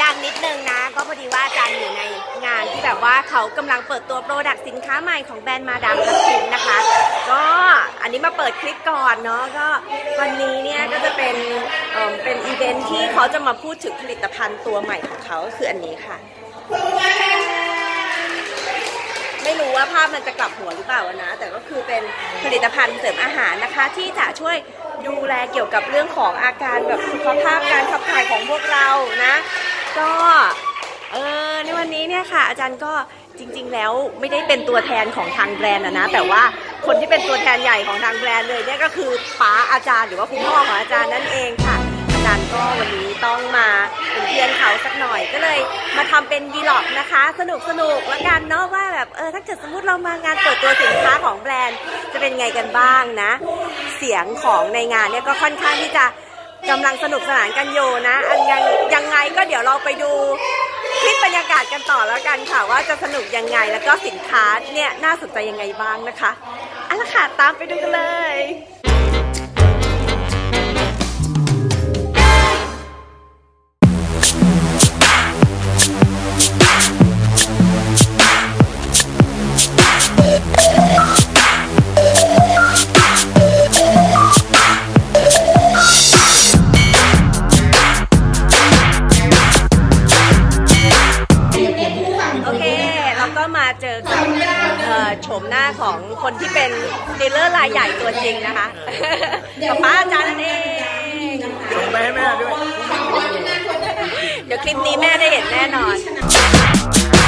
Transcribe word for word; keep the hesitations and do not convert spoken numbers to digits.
งนิดนึงนะก็พอดีว่าอาจารย์อยู่ในงานที่แบบว่าเขากำลังเปิดตัวโปรดักต์สินค้าใหม่ของแบรนด์มาดามพัททินนะคะก็อันนี้มาเปิดคลิปก่อนเนาะก็วันนี้เนี่ยก็จะเป็นเอ่อเป็นอีเวนท์ที่เขาจะมาพูดถึงผลิตภัณฑ์ตัวใหม่ของเขาคืออันนี้ค่ะไม่รู้ว่าภาพมันจะกลับหัวหรือเปล่านะแต่ก็คือเป็นผลิตภัณฑ์เสริมอาหารนะคะที่จะช่วยดูแลเกี่ยวกับเรื่องของอาการแบบสุขภาพการขับถ่ายของพวกเรานะก็เออในวันนี้เนี่ยค่ะอาจารย์ก็จริงๆแล้วไม่ได้เป็นตัวแทนของทางแบรนด์นะแต่ว่าคนที่เป็นตัวแทนใหญ่ของทางแบรนด์เลยเนี่ยก็คือป้าอาจารย์หรือว่าคุณพ่อของอาจารย์นั่นเองค่ะอาจารย์ก็วันนี้ต้องมาเป็นเพื่อนเขาสักหน่อยก็เลยมาทำเป็นวีล็อกนะคะสนุกสนุกละกันเนาะว่าแบบเออถ้าเกิดสมมติเรามางานเปิดตัวสินค้าของแบรนด์จะเป็นไงกันบ้างนะเสียงของในงานเนี่ยก็ค่อนข้างที่จะกำลังสนุกสนานกันอยู่นะอันยังยังไงก็เดี๋ยวเราไปดูคลิปบรรยากาศกันต่อแล้วกันค่ะว่าจะสนุกยังไงแล้วก็สินค้าเนี่ยน่าสนใจยังไงบ้างนะคะเอาล่ะค่ะตามไปดูกันเลยเจอกับโฉมหน้าของคนที่เป็นดีลเลอร์รายใหญ่ตัวจริงนะคะกับป้าอาจารย์นั่นเองส่งไปให้แม่ด้วยเดี๋ยวคลิปนี้แม่ได้เห็นแน่นอน